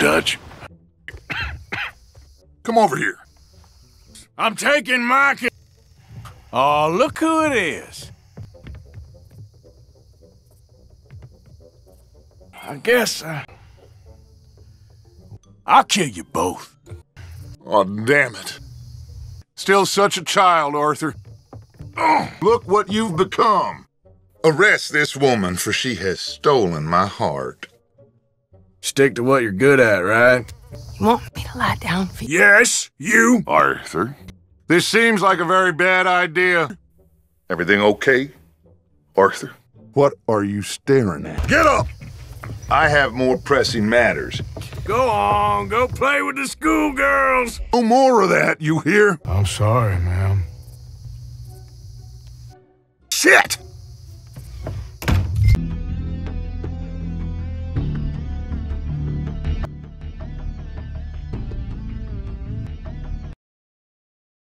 Dutch. Come over here. I'm taking Micah. Oh, look who it is. I guess, I'll kill you both. Oh, damn it. Still such a child, Arthur. Oh, look what you've become. Arrest this woman, for she has stolen my heart. Stick to what you're good at, right? You want me to lie down for you? Yes, you. Arthur. This seems like a very bad idea. Everything okay, Arthur? What are you staring at? Get up! I have more pressing matters. Go on, go play with the schoolgirls. No more of that, you hear? I'm sorry, ma'am. Shit!